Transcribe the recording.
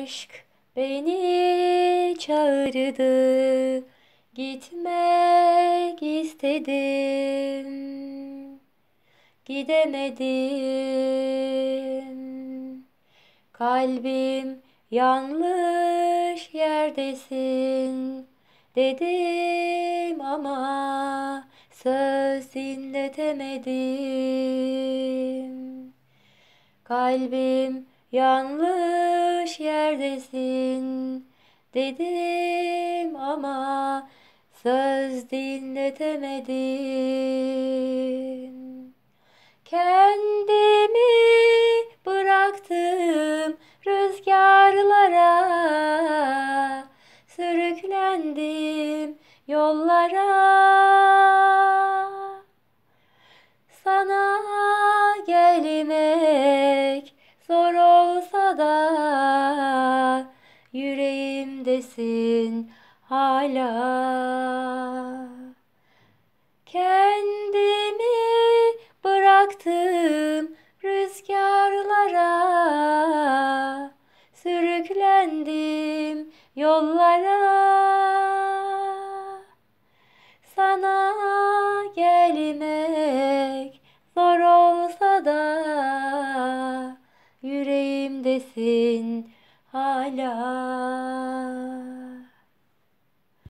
Aşk beni çağırdı, gitmek istedim, gidemedim. Kalbim yanlış yerdesin dedim ama söz dinletemedim. Kalbim yanlış yerdesin dedim ama söz dinletemedim. Kendimi bıraktım rüzgarlara, sürüklendim yollara. Sana gelmek zor olsa da yüreğimdesin hala. Kendimi bıraktım rüzgarlara, sürüklendim yollara. Sana gelmek zor olsa da yüreğimdesin hala.